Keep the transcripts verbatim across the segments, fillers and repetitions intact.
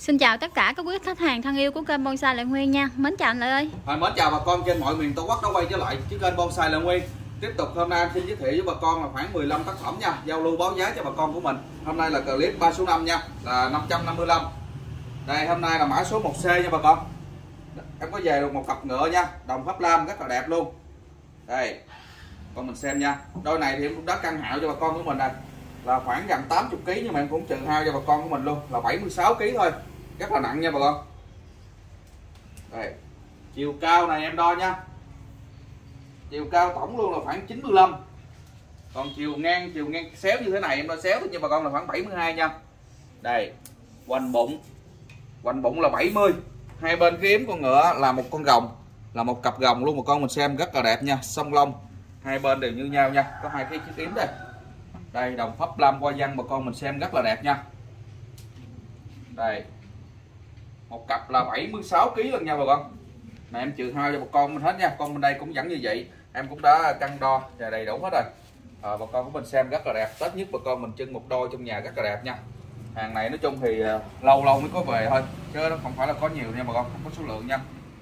Xin chào tất cả các quý khách hàng thân yêu của kênh Bonsai Lệ Nguyên nha. Mến chào anh Lợi ơi. À, mến chào bà con trên mọi miền Tổ quốc đã quay trở lại với kênh Bonsai Lệ Nguyên. Tiếp tục hôm nay em xin giới thiệu với bà con là khoảng mười lăm tác phẩm nha, giao lưu báo giá cho bà con của mình. Hôm nay là clip ba số năm nha, là năm trăm năm mươi lăm. Đây hôm nay là mã số một C nha bà con. Em có về được một cặp ngựa nha, đồng pháp lam rất là đẹp luôn. Đây. Con mình xem nha. Đôi này thì em cũng đã căn hạo cho bà con của mình này. Là khoảng gần tám mươi ki lô gam nhưng mà em cũng trừ hao cho bà con của mình luôn, là bảy mươi sáu ki lô gam thôi. Rất là nặng nha bà con. Đây. Chiều cao này em đo nha. Chiều cao tổng luôn là khoảng chín mươi lăm. Còn chiều ngang chiều ngang xéo như thế này em đo xéo thôi nha bà con, là khoảng bảy mươi hai nha. Đây. Hoành bụng. Hoành bụng là bảy mươi. Hai bên cái yếm con ngựa là một con rồng, là một cặp rồng luôn, một con mình xem rất là đẹp nha, song lông. Hai bên đều như nhau nha, có hai cái chiếc yếm đây. Đây đồng pháp lam qua văn bà con mình xem rất là đẹp nha. Đây. Một cặp là bảy mươi sáu ki lô gam lần nha bà con. Này em trừ hai cho bà con mình hết nha. Con bên đây cũng vẫn như vậy. Em cũng đã cân đo và đầy đủ hết rồi. À, bà con của mình xem rất là đẹp. Tết nhất bà con mình trưng một đôi trong nhà rất là đẹp nha. Hàng này nói chung thì uh, lâu lâu mới có về thôi, chứ nó không phải là có nhiều nha bà con, không có số lượng nha.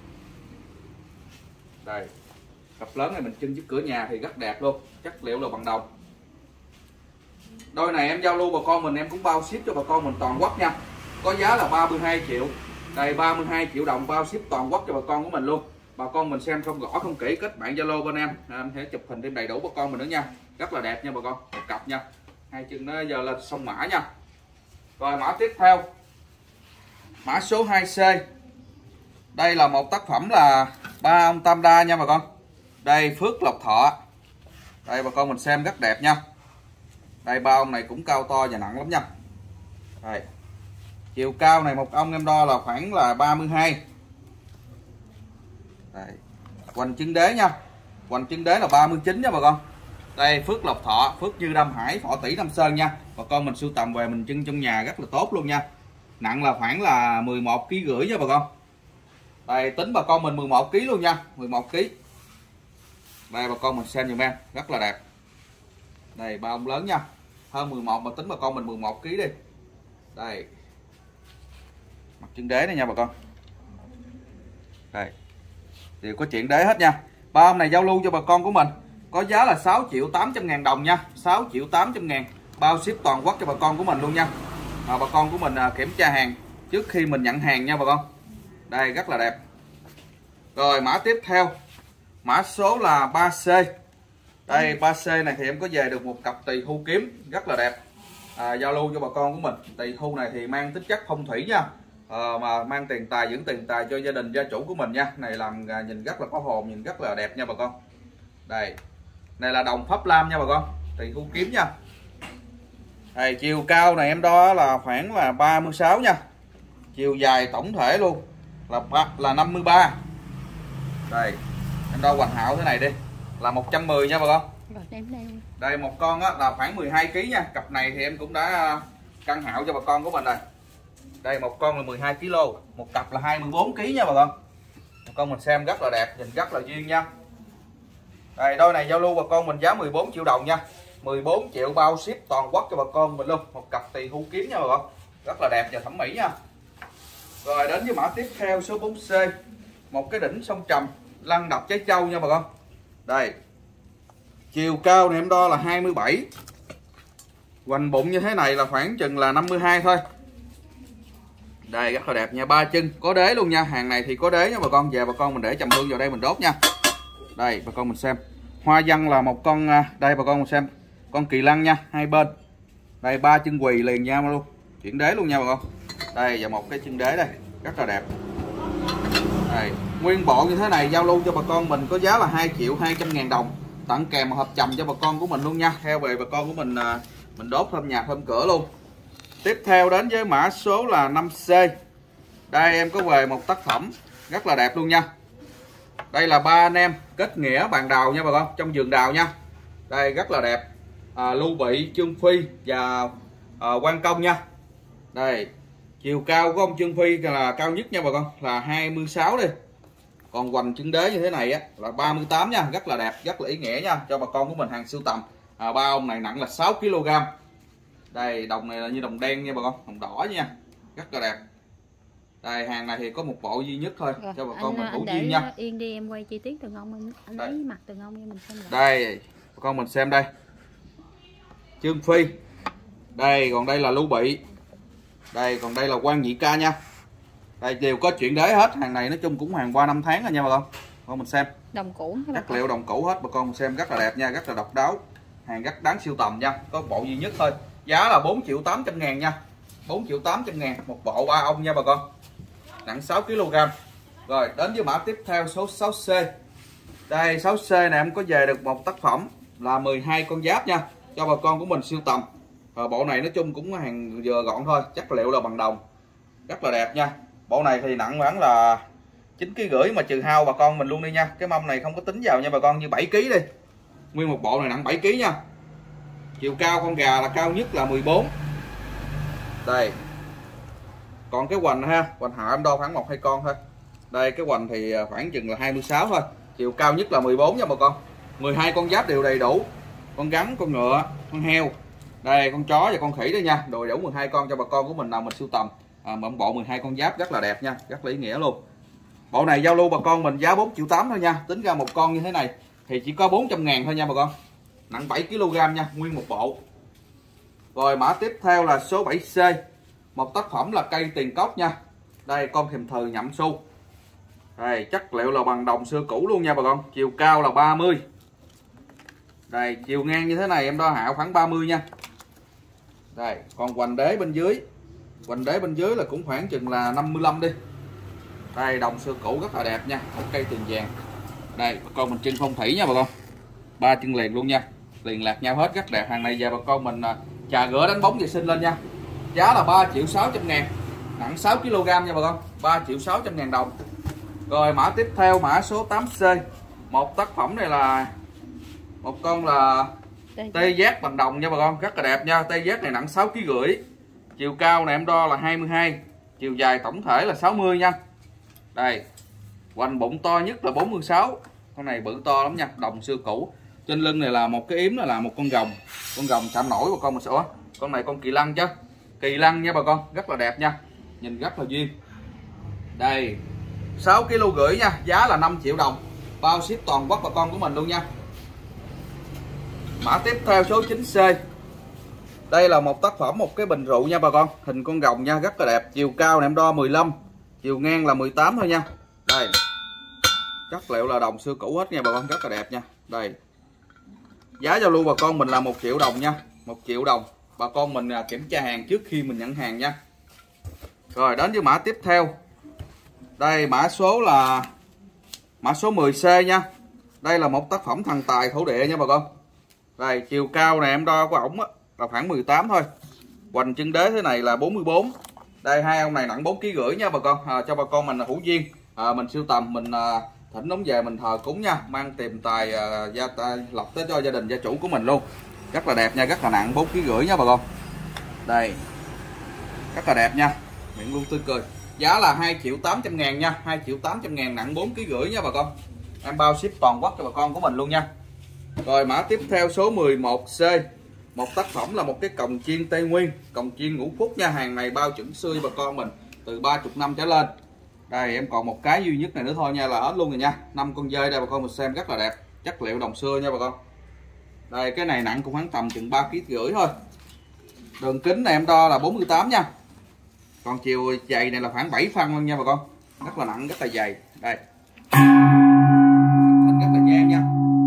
Đây. Cặp lớn này mình trưng trước cửa nhà thì rất đẹp luôn. Chất liệu là bằng đồng. Đôi này em giao lưu bà con mình em cũng bao ship cho bà con mình toàn quốc nha. Có giá là ba mươi hai triệu. Đây ba mươi hai triệu đồng bao ship toàn quốc cho bà con của mình luôn. Bà con mình xem không rõ không kỹ kết bạn Zalo bên em, em sẽ chụp hình thêm đầy đủ bà con mình nữa nha. Rất là đẹp nha bà con, một cặp nha. Hai chân nó giờ là song mã nha. Rồi mã tiếp theo. Mã số hai C. Đây là một tác phẩm là ba ông Tam Đa nha bà con. Đây Phước Lộc Thọ. Đây bà con mình xem rất đẹp nha. Đây ba ông này cũng cao to và nặng lắm nha. Đây. Chiều cao này một ông em đo là khoảng là ba mươi hai. Đây. Hoành chân đế nha. Hoành chân đế là ba mươi chín nha bà con. Đây Phước Lộc Thọ, Phước Như Đâm Hải, Thọ Tỷ Nam Sơn nha. Bà con mình sưu tầm về mình trưng trong nhà rất là tốt luôn nha. Nặng là khoảng là mười một ki lô gam rưỡi nha bà con. Đây tính bà con mình mười một ki lô gam luôn nha, mười một ki lô gam. Đây bà con mình xem giùm em, rất là đẹp. Đây ba ông lớn nha. Hơn mười một mà tính bà con mình mười một ki lô gam đi. Đây. Mặt chân đế này nha bà con. Đây. Đều có chuyện đế hết nha. Ba ông này giao lưu cho bà con của mình. Có giá là sáu triệu tám trăm ngàn đồng nha. sáu triệu tám trăm ngàn. Bao ship toàn quốc cho bà con của mình luôn nha. À, bà con của mình à, kiểm tra hàng trước khi mình nhận hàng nha bà con. Đây rất là đẹp. Rồi mã tiếp theo. Mã số là ba C. Đây ba C này thì em có về được một cặp tỳ hưu kiếm rất là đẹp. À, giao lưu cho bà con của mình. Tỳ hưu này thì mang tính chất phong thủy nha. À, mà mang tiền tài dưỡng tiền tài cho gia đình gia chủ của mình nha. Này làm à, nhìn rất là có hồn, nhìn rất là đẹp nha bà con. Đây. Này là đồng pháp lam nha bà con. Tỳ hưu kiếm nha. Đây, chiều cao này em đo là khoảng là ba mươi sáu nha. Chiều dài tổng thể luôn là là năm mươi ba. Đây, em đo hoành hảo thế này đi là một trăm mười nha bà con. Đây một con á, là khoảng mười hai ki lô gam nha. Cặp này thì em cũng đã cân hạo cho bà con của mình rồi. Đây một con là mười hai ki lô gam, một cặp là hai mươi bốn ki lô gam nha bà con. Bà con mình xem rất là đẹp, nhìn rất là duyên nha. Đây đôi này giao lưu bà con mình giá mười bốn triệu đồng nha. mười bốn triệu bao ship toàn quốc cho bà con mình luôn. Một cặp tỳ hưu kiếm nha bà con. Rất là đẹp và thẩm mỹ nha. Rồi đến với mã tiếp theo số bốn C. Một cái đỉnh sông trầm lăn đập trái châu nha bà con. Đây. Chiều cao này em đo là hai mươi bảy. Hoành bụng như thế này là khoảng chừng là năm mươi hai thôi. Đây rất là đẹp nha, ba chân có đế luôn nha. Hàng này thì có đế nha bà con. Về bà con mình để trầm hương vào đây mình đốt nha. Đây bà con mình xem. Hoa văn là một con, đây bà con mình xem, con kỳ lân nha, hai bên. Đây ba chân quỳ liền nhau luôn. Chuyển đế luôn nha bà con. Đây và một cái chân đế đây, rất là đẹp. Đây, nguyên bộ như thế này giao lưu cho bà con mình có giá là hai triệu hai trăm ngàn đồng. Tặng kèm một hộp trầm cho bà con của mình luôn nha. Theo về bà con của mình mình đốt thơm nhà thơm cửa luôn. Tiếp theo đến với mã số là năm C. Đây em có về một tác phẩm rất là đẹp luôn nha. Đây là ba anh em kết nghĩa bàn đào nha bà con, trong vườn đào nha. Đây rất là đẹp. À, Lưu Bị, Trương Phi và à, Quan Công nha. Đây, chiều cao của ông Trương Phi là cao nhất nha bà con, là hai mươi sáu đi. Còn hoành chân đế như thế này á là ba mươi tám nha, rất là đẹp, rất là ý nghĩa nha, cho bà con của mình hàng sưu tầm. À, ba ông này nặng là sáu ki lô gam. Đây đồng này là như đồng đen nha bà con, đồng đỏ nha, rất là đẹp. Đây hàng này thì có một bộ duy nhất thôi. Rồi, cho bà con anh, mình thủ anh duyên nha. Yên đi em quay chi tiết từng ông anh, anh lấy mặt từng ông em mình xem lại. Đây bà con mình xem đây. Trương Phi. Đây còn đây là Lưu Bị. Đây còn đây là Quan Nhị Ca nha. Đây đều có chuyện đế hết, hàng này nói chung cũng hàng qua năm tháng rồi nha bà con. Con mình xem. Đồng cũ chất liệu đồng cũ hết bà con mình xem, rất là đẹp nha, rất là độc đáo. Hàng rất đáng siêu tầm nha, có bộ duy nhất thôi. Giá là bốn triệu tám trăm ngàn nha. bốn triệu tám trăm ngàn một bộ ba ông nha bà con. Nặng sáu ki lô gam. Rồi đến với mã tiếp theo số sáu C. Đây sáu C này em có về được một tác phẩm là mười hai con giáp nha, cho bà con của mình siêu tầm. Rồi bộ này nói chung cũng hàng vừa gọn thôi, chất liệu là bằng đồng. Rất là đẹp nha. Bộ này thì nặng khoảng là chín ki rưỡi mà trừ hao bà con mình luôn đi nha. Cái mâm này không có tính vào nha bà con, như bảy ki đi. Nguyên một bộ này nặng bảy ki nha. Chiều cao con gà là cao nhất là mười bốn. Đây. Còn cái hoành ha, hoành hạ em đo khoảng một hai con thôi. Đây cái hoành thì khoảng chừng là hai mươi sáu thôi. Chiều cao nhất là mười bốn nha bà con. mười hai con giáp đều đầy đủ. Con rắn, con ngựa, con heo. Đây con chó và con khỉ đó nha. Đồ đủ mười hai con cho bà con của mình nào mình sưu tầm. À, bộ mười hai con giáp rất là đẹp nha, rất là ý nghĩa luôn. Bộ này giao lưu bà con mình giá bốn triệu tám thôi nha. Tính ra một con như thế này thì chỉ có bốn trăm ngàn thôi nha bà con. Nặng bảy ki lô gam nha, nguyên một bộ. Rồi mã tiếp theo là số bảy C. Một tác phẩm là cây tiền cốc nha. Đây con thềm thừ nhậm xu. Đây chất liệu là bằng đồng xưa cũ luôn nha bà con. Chiều cao là ba mươi. Đây chiều ngang như thế này em đo hạo khoảng ba mươi nha. Đây còn hoành đế bên dưới. Hoành đế bên dưới là cũng khoảng chừng là năm mươi lăm đi. Đây đồng xưa cũ rất là đẹp nha, một cây tiền vàng. Đây bà con mình chân phong thủy nha bà con. Ba chân liền luôn nha, liền lạc nhau hết, rất đẹp. Hàng này về bà con mình trà gỡ đánh bóng vệ sinh lên nha. Giá là ba triệu sáu trăm ngàn. Nặng sáu ki lô gam nha bà con. ba triệu sáu trăm ngàn đồng. Rồi mã tiếp theo mã số tám C. Một tác phẩm này là một con là tê giác bằng đồng nha bà con, rất là đẹp nha. Tê giác này nặng sáu ki rưỡi. Chiều cao này em đo là hai mươi hai, chiều dài tổng thể là sáu mươi nha. Đây. Hoành bụng to nhất là bốn mươi sáu. Con này bự to lắm nha, đồng xưa cũ. Trên lưng này là một cái yếm, là, là một con rồng. Con rồng chạm nổi bà con mình sửa. Con này con kỳ lân chứ. Kỳ lân nha bà con, rất là đẹp nha. Nhìn rất là duyên. Đây. sáu ki lô rưỡi nha, giá là năm triệu đồng. Bao ship toàn quốc bà con của mình luôn nha. Mã tiếp theo số chín C. Đây là một tác phẩm, một cái bình rượu nha bà con. Hình con rồng nha, rất là đẹp. Chiều cao này em đo mười lăm, chiều ngang là mười tám thôi nha. Đây. Chất liệu là đồng xưa cũ hết nha bà con, rất là đẹp nha. Đây. Giá giao lưu bà con mình là một triệu đồng nha. một triệu đồng. Bà con mình kiểm tra hàng trước khi mình nhận hàng nha. Rồi đến với mã tiếp theo. Đây mã số là mã số mười C nha. Đây là một tác phẩm thần tài thổ địa nha bà con. Đây chiều cao này em đo của ổng là khoảng mười tám thôi. Hoành chân đế thế này là bốn mươi bốn. Đây hai ông này nặng bốn ki rưỡi nha bà con. À, cho bà con mình là hữu duyên. À, mình sưu tầm mình à, thỉnh nóng về mình thờ cúng nha, mang tìm tài à, gia à, lộc tới cho gia đình gia chủ của mình luôn. Rất là đẹp nha, rất là nặng bốn ki rưỡi nha bà con. Đây. Rất là đẹp nha. Miệng luôn tươi cười. Giá là hai triệu tám trăm ngàn nha, hai triệu tám trăm ngàn nặng bốn ki rưỡi nha bà con. Em bao ship toàn quốc cho bà con của mình luôn nha. Rồi mã tiếp theo số mười một C. Một tác phẩm là một cái cồng chiên Tây Nguyên, cồng chiên Ngũ Phúc nha. Hàng này bao chuẩn xươi bà con mình từ ba mươi năm trở lên. Đây em còn một cái duy nhất này nữa thôi nha là hết luôn rồi nha. Năm con dơi đây bà con mình xem, rất là đẹp. Chất liệu đồng xưa nha bà con. Đây cái này nặng cũng khoảng tầm chừng ba ki rưỡi thôi. Đường kính này em đo là bốn mươi tám nha. Còn chiều dày này là khoảng bảy phân luôn nha bà con. Rất là nặng, rất là dày. Đây. Rất là gian nha.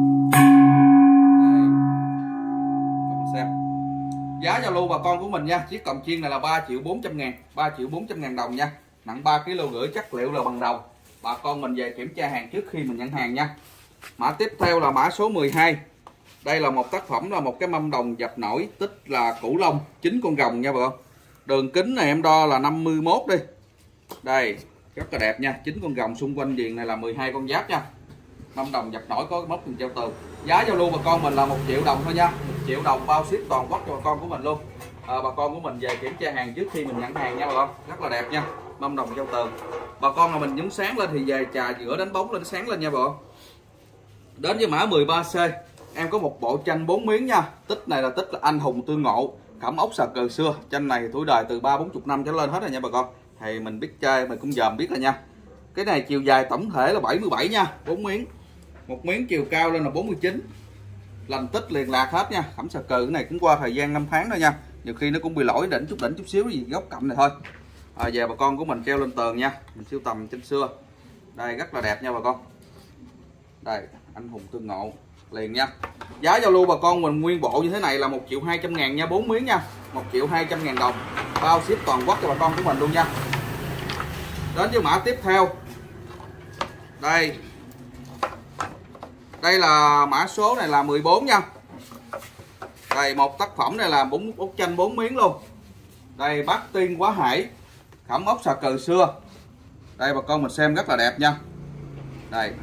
Đây. Xem. Giá giao lưu bà con của mình nha. Chiếc cồng chiên này là ba triệu bốn trăm ngàn. ba triệu bốn trăm ngàn đồng nha. Nặng ba ki lô rưỡi, chất liệu là bằng đồng. Bà con mình về kiểm tra hàng trước khi mình nhận hàng nha. Mã tiếp theo là mã số mười hai. Đây là một tác phẩm là một cái mâm đồng dập nổi, tích là cửu long, chín con rồng nha bà con. Đường kính này em đo là năm mươi mốt đi. Đây, rất là đẹp nha, chín con rồng xung quanh viền này là mười hai con giáp nha. Mâm đồng dập nổi có móc hình treo tường. Giá giao lưu bà con mình là một triệu đồng thôi nha. một triệu đồng bao ship toàn quốc cho bà con của mình luôn. À, bà con của mình về kiểm tra hàng trước khi mình nhận hàng nha bà con. Rất là đẹp nha. Mâm đồng treo tường. Bà con là mình nhúng sáng lên thì về trà rửa đánh bóng lên sáng lên nha bà con. Đến với mã mười ba C. Em có một bộ tranh bốn miếng nha. Tích này là tích là anh hùng tương ngộ, cẩm ốc sờ cờ xưa. Tranh này tuổi đời từ ba bốn mươi năm trở lên hết rồi nha bà con. thì mình biết chơi mình cũng dòm biết rồi nha. Cái này chiều dài tổng thể là bảy mươi bảy nha, bốn miếng. Một miếng chiều cao lên là bốn mươi chín. Lành tích liền lạc hết nha. Khẩm xà cừ cái này cũng qua thời gian năm tháng thôi nha. Nhiều khi nó cũng bị lỗi đỉnh chút đỉnh chút xíu gì góc cạnh này thôi. À, về bà con của mình treo lên tường nha. Mình sưu tầm trên xưa. Đây rất là đẹp nha bà con. Đây, anh hùng tương ngộ liền nha. Giá giao lưu bà con mình nguyên bộ như thế này là một triệu hai trăm ngàn nha, bốn miếng nha. một triệu hai trăm ngàn đồng. Bao ship toàn quốc cho bà con của mình luôn nha. Đến với mã tiếp theo. Đây. Đây là mã số này là mười bốn nha. Đây một tác phẩm này là bốn bức tranh bốn miếng luôn. Đây bát tiên quá hải, khảm ốc xà cừ xưa. Đây bà con mình xem rất là đẹp nha. Đây.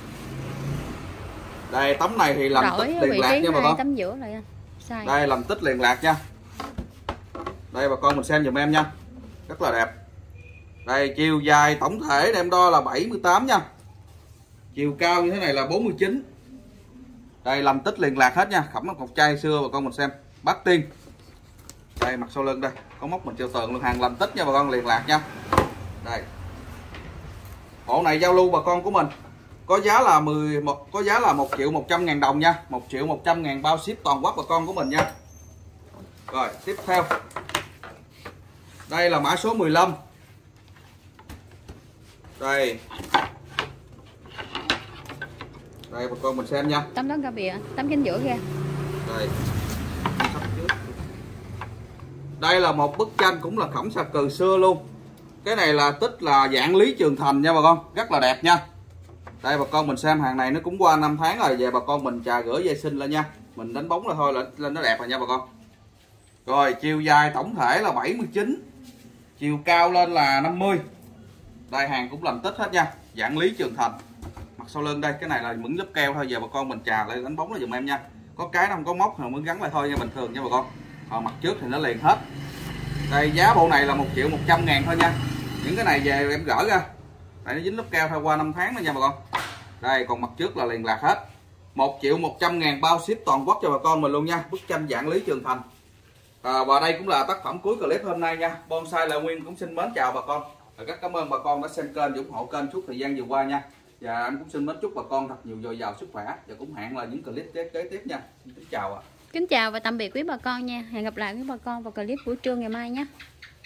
Đây tấm này thì làm tích liền lạc nha bà con. Tấm giữa lại anh. Sai. Đây làm tích liền lạc nha. Đây bà con mình xem giùm em nha. Rất là đẹp. Đây chiều dài tổng thể em đo là bảy mươi tám nha. Chiều cao như thế này là bốn mươi chín. Đây làm tích liền lạc hết nha, khẩm một chai xưa bà con mình xem. Bát tiên. Đây mặt sau lưng đây, có móc mình treo tường luôn, hàng làm tích nha bà con, liền lạc nha. Đây. Bộ này giao lưu bà con của mình có giá là mười một có giá là một triệu một trăm ngàn đồng nha, một triệu một trăm ngàn bao ship toàn quốc bà con của mình nha. Rồi, tiếp theo. Đây là mã số mười lăm. Đây. Đây bà con mình xem nha. Tấm đó ra bìa, tấm chính giữa ra. Đây. Đây là một bức tranh cũng là khẩm xà cừ xưa luôn. Cái này là tích là dạng Lý Trường Thành nha bà con, rất là đẹp nha. Đây bà con mình xem, hàng này nó cũng qua năm tháng rồi, về bà con mình trà rửa vệ sinh lên nha. Mình đánh bóng là thôi là lên nó đẹp rồi nha bà con. Rồi chiều dài tổng thể là bảy mươi chín. Chiều cao lên là năm mươi. Đây hàng cũng làm tích hết nha, dạng Lý Trường Thành. Mặt sau lưng đây, cái này là mững lớp keo thôi, giờ bà con mình trà lại đánh bóng là dùm em nha. Có cái nó không có móc rồi mới gắn lại thôi nha, bình thường nha bà con. Còn mặt trước thì nó liền hết. Đây giá bộ này là một triệu một trăm ngàn thôi nha. Những cái này về em gỡ ra. Đây nó dính lớp keo thôi, qua năm tháng rồi nha bà con. Đây còn mặt trước là liền lạc hết. một triệu một trăm ngàn bao ship toàn quốc cho bà con mình luôn nha. Bức tranh dạng Lý Trường Thành. À, và đây cũng là tác phẩm cuối clip hôm nay nha. Bonsai Lợi Nguyên cũng xin mến chào bà con. Và rất cảm ơn bà con đã xem kênh, ủng hộ kênh suốt thời gian vừa qua nha. Và anh cũng xin mến chúc bà con thật nhiều dồi dào sức khỏe. Và cũng hẹn là những clip kế, kế tiếp nha. Xin kính chào ạ. Kính chào và tạm biệt quý bà con nha. Hẹn gặp lại quý bà con vào clip buổi trưa ngày mai nhé.